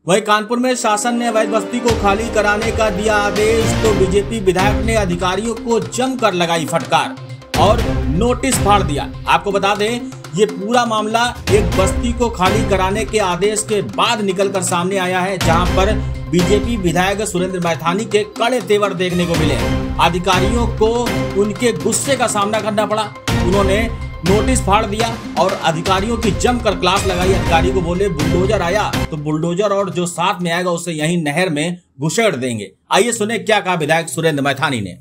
वहीं कानपुर में शासन ने अवैध बस्ती को खाली कराने का दिया आदेश, तो बीजेपी विधायक ने अधिकारियों को जमकर लगाई फटकार और नोटिस फाड़ दिया। आपको बता दें, ये पूरा मामला एक बस्ती को खाली कराने के आदेश के बाद निकलकर सामने आया है, जहां पर बीजेपी विधायक सुरेंद्र मैथानी के कड़े तेवर देखने को मिले। अधिकारियों को उनके गुस्से का सामना करना पड़ा। उन्होंने नोटिस फाड़ दिया और अधिकारियों की जमकर क्लास लगाई। अधिकारी को बोले बुलडोजर आया तो बुलडोजर और जो साथ में आएगा उसे यहीं नहर में घुसेड़ देंगे। आइए सुने क्या कहा विधायक सुरेंद्र मैथानी ने।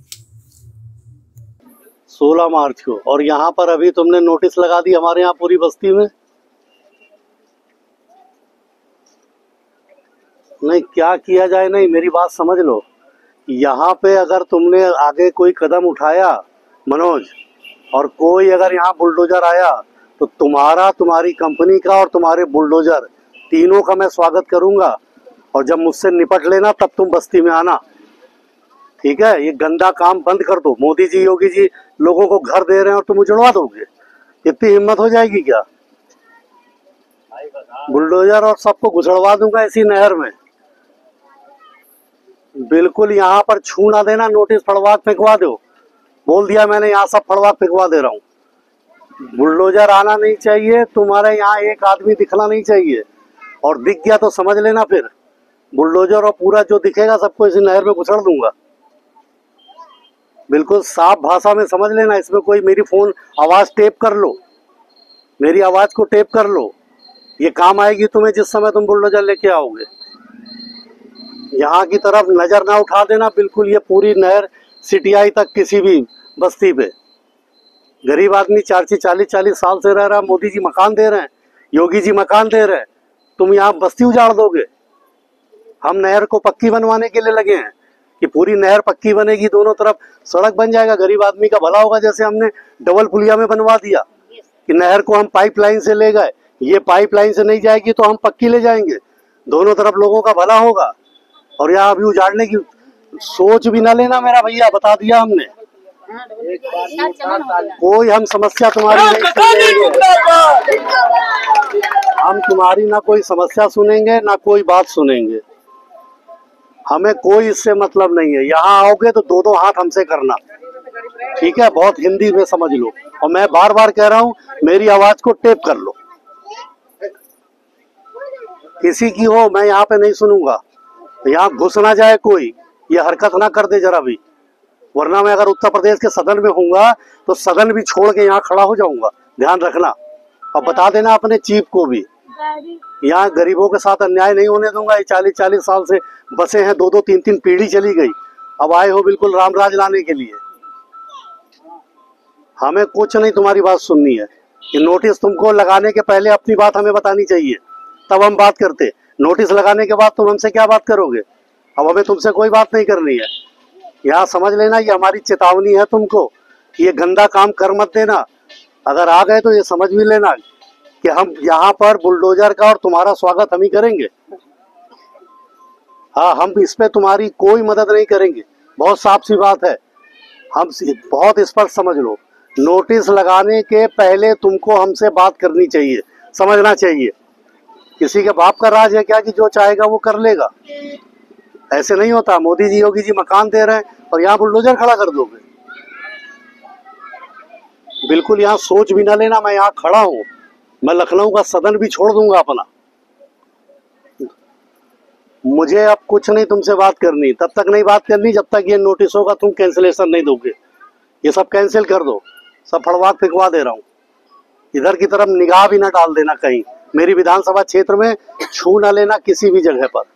16 मार्च को, और यहाँ पर अभी तुमने नोटिस लगा दी हमारे यहाँ पूरी बस्ती में। नहीं, क्या किया जाए, नहीं मेरी बात समझ लो। यहाँ पे अगर तुमने आगे कोई कदम उठाया मनोज, और कोई अगर यहाँ बुलडोजर आया तो तुम्हारी कंपनी का और तुम्हारे बुलडोजर तीनों का मैं स्वागत करूंगा। और जब मुझसे निपट लेना तब तुम बस्ती में आना, ठीक है। ये गंदा काम बंद कर दो। मोदी जी, योगी जी लोगों को घर दे रहे हैं और तुम उजड़वा दोगे? इतनी हिम्मत हो जाएगी क्या? बुलडोजर और सबको घुसड़वा दूंगा इसी नहर में। बिल्कुल यहाँ पर छू ना देना, नोटिस फड़वा फेंकवा दो। बोल दिया मैंने, यहाँ सब फड़वा फेंकवा दे रहा हूँ। बुलडोजर आना नहीं चाहिए, तुम्हारे यहाँ एक आदमी दिखना नहीं चाहिए, और दिख गया तो समझ लेना फिर बुलडोजर और पूरा जो दिखेगा सबको इसी नहर में घुसड़ दूंगा। बिल्कुल साफ भाषा में समझ लेना। इसमें कोई मेरी फोन आवाज टेप कर लो, मेरी आवाज को टेप कर लो, ये काम आएगी तुम्हें जिस समय तुम बुलडोजर लेके आओगे। यहाँ की तरफ नजर ना उठा देना बिल्कुल। ये पूरी नहर सिटियाई तक किसी भी बस्ती पे गरीब आदमी 40 साल से रह रहा है। मोदी जी मकान दे रहे हैं, योगी जी मकान दे रहे हैं, तुम यहाँ बस्ती उजाड़ दोगे। हम नहर को पक्की बनवाने के लिए लगे हैं कि पूरी नहर पक्की बनेगी, दोनों तरफ सड़क बन जाएगा, गरीब आदमी का भला होगा। जैसे हमने डबल पुलिया में बनवा दिया कि नहर को हम पाइपलाइन से ले गए, ये पाइपलाइन से नहीं जाएगी तो हम पक्की ले जाएंगे, दोनों तरफ लोगों का भला होगा। और यहाँ अभी उजाड़ने की सोच भी ना लेना मेरा भैया, बता दिया हमने। कोई हम समस्या तुम्हारी नहीं सुनेंगे, हम तुम्हारी ना कोई समस्या सुनेंगे ना कोई बात सुनेंगे। हमें कोई इससे मतलब नहीं है। यहाँ आओगे तो दो दो हाथ हमसे करना, ठीक है। बहुत हिंदी में समझ लो, और मैं बार बार कह रहा हूँ मेरी आवाज को टेप कर लो। किसी की हो मैं यहाँ पे नहीं सुनूंगा। यहाँ घुस ना जाए कोई, ये हरकत ना कर दे जरा भी, वरना मैं अगर उत्तर प्रदेश के सदन में होऊंगा तो सदन भी छोड़ के यहाँ खड़ा हो जाऊंगा, ध्यान रखना। और बता देना अपने चीफ को भी, यहाँ गरीबों के साथ अन्याय नहीं होने दूंगा। ये 40 साल से बसे हैं, 2 3 पीढ़ी चली गई, अब आए हो बिल्कुल रामराज लाने के लिए। हमें कुछ नहीं तुम्हारी बात सुननी है। ये नोटिस तुमको लगाने के पहले अपनी बात हमें बतानी चाहिए, तब हम बात करते। नोटिस लगाने के बाद तुम हमसे क्या बात करोगे? अब हमें तुमसे कोई बात नहीं करनी है। यहाँ समझ लेना, ये हमारी चेतावनी है तुमको कि ये गंदा काम कर मत देना। अगर आ गए तो ये समझ भी लेना कि हम यहाँ पर बुलडोजर का और तुम्हारा स्वागत हम ही करेंगे। हाँ, हम इस पे तुम्हारी कोई मदद नहीं करेंगे, बहुत साफ सी बात है। हम बहुत स्पष्ट समझ लो, नोटिस लगाने के पहले तुमको हमसे बात करनी चाहिए, समझना चाहिए। किसी के बाप का राज है क्या कि जो चाहेगा वो कर लेगा? ऐसे नहीं होता। मोदी जी योगी जी मकान दे रहे हैं और यहाँ बुलडोजर खड़ा कर दोगे? बिल्कुल यहाँ सोच भी ना लेना। मैं यहाँ खड़ा हूँ, मैं लखनऊ का सदन भी छोड़ दूंगा अपना। मुझे अब कुछ नहीं तुमसे बात करनी, तब तक नहीं बात करनी जब तक ये नोटिसों का तुम कैंसिलेशन नहीं दोगे। ये सब कैंसिल कर दो, सब फड़वा फेंकवा दे रहा हूँ। इधर की तरफ निगाह भी ना डाल देना कहीं, मेरी विधानसभा क्षेत्र में छू ना लेना किसी भी जगह पर।